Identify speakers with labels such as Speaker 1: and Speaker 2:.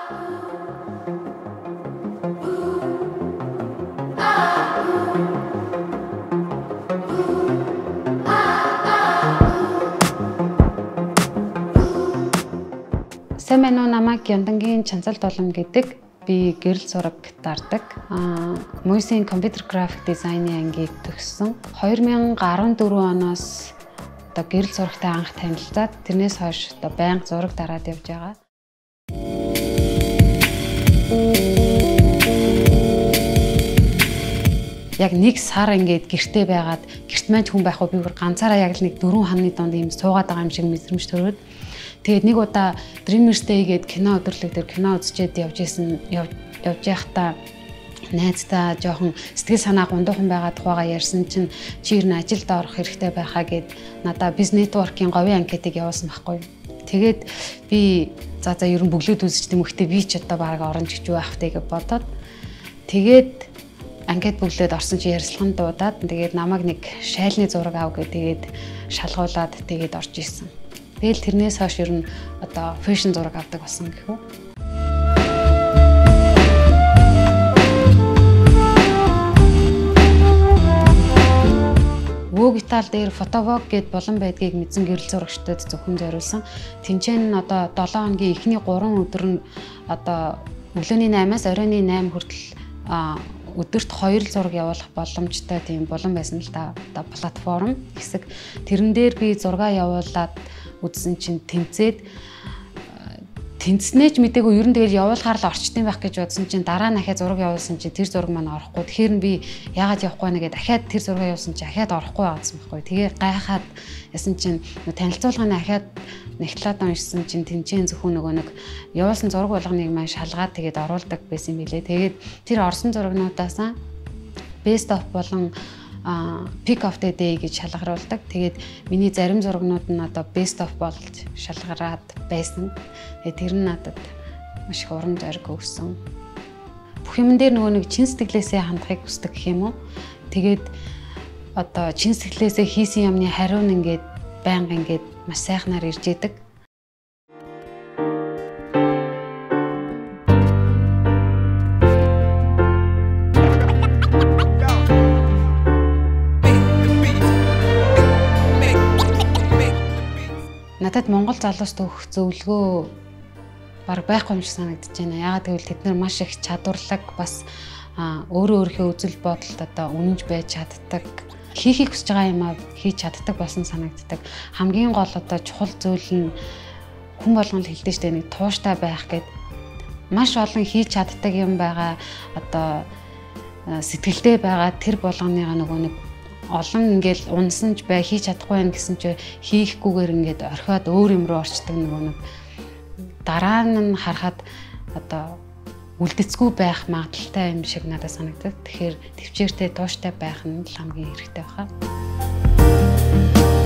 Speaker 1: Сэмэнүү намайг Яндангийн Chantsaldulam гэдэг би гэрэл зураг дардаг. Муйсын компьютер график дизайны ангийг төгссөн. 2014 оноос одоо гэрэл зурагтай анх танилцаад тэрнээс хойш одоо байнга зураг дараад явж байгаа. Яг нэг сар ингээд гэртээ байгаад гэрт маань хүн байхгүй би бүр ганцаараа яг л нэг 4 хоногны донд ийм суугаад байгаа юм шиг мэдрэмж төрөөд тэгээд нэг удаа Dreamers Day гээд кино өдөрлөг дээр кино үзчихэд явж байхдаа найзтай жоохон сэтгэл санаа гундуухан байгаа тухайгаа ярьсан чинь чи ер нь ажилд орох хэрэгтэй байхаа гэд надаа бизнес нетворкийн говийн анкетыг явуулсан байхгүй. Тэгээд би за ер нь бүглүүд үзэж тэмхтэй би ч одоо баг оронч гэж байх вэ гэж бодоод тэгээд анкет бүглээд орсон чи ярилцлаганд дуудаад тэгээд намайг нэг шайлны зураг ав гэж тэгээд шалгуулад тэгээд орж исэн. Тэгэл тэрнээс хойш ер нь одоо фэшн зураг авдаг болсон гэх үү. Вогитал дээр фотовог гэд болон байдгийг мэдсэн гэрэл зурагчдад зөвхөн зориулсан. Тэнцэн нь одоо 7 хоногийн эхний 3 өдөр нь одоо өглөөний 8-аас оройн 8 хүртэл өдөрт 2 зураг явуулах боломжтой тийм болон байсан л та одоо платформ хэсэг. Тэрэн дээр би зураг явуулаад үзсэн чинь тэнцснээ ч мэдээгүй ер нь тэгэл явуулахаар л орчтын байх гэж бодсон чинь дараа нь дахиад зураг явуулсан чинь тэр зураг маань орохгүй. Тэгэхээр нь би яагаад явахгүй нэ гэдээ дахиад тэр зураг явуулсан чинь дахиад орохгүй байгаадсан байхгүй. Тэгээ гайхаад ясан чинь танилцуулгын дахиад нягтлаад уншсан чинь тэнцэн зөвхөн нөгөө нэг явуулсан зураг болгоныг маань шалгаад тэгээд оруулдаг байсан юм билээ. Тэгээд тэр орсон зурагнуудаасаа best of болон pick of the day гэж шалгаруулдаг. Тэгээд миний зарим зурагнууд нь одоо best of болж шалгараад байсан. Тэгээд тэр нь надад маш их урам зориг өгсөн. Бүх юм дээр нөгөө нэг чин сэтгэлээсээ хандахыг хүсдэг гэх юм уу. Тэгээд одоо чин сэтгэлээсээ хийсэн юмны хариу нь ингээд байнга ингээд маш сайхнаар ирж идэг. Надад Монгол залуучд өгөх зөвлөгөө баг байхгүй юм шиг санагдаж байна. Яагаад гэвэл тэд нар маш их чадварлаг бас өөрийнхөө үзэл бодолд одоо үнэнж байж чаддаг. Хийхийг хүсэж байгаа юмаа хийж чаддаг болсон санагддаг. Хамгийн гол одоо чухал зүйл нь хүн болгон л хэлдэг шүү дээ, нэг тууштай байх гэд маш олон хийж чаддаг юм байгаа. Одоо сэтгэлдээ байгаа тэр болгоныга нөгөө нэг олон ингээл унсанж бай хийж чадахгүй байх гэсэн чи хийхгүйгээр ингээд орхиод өөр юм руу орчдөг нөгөө нэг дараа нь харахад одоо үлдэцгүй байх магадaltaй юм шиг надад санагдав. Тэгэхээр төвчээртэй тууштай байх нь хамгийн хэрэгтэй байна.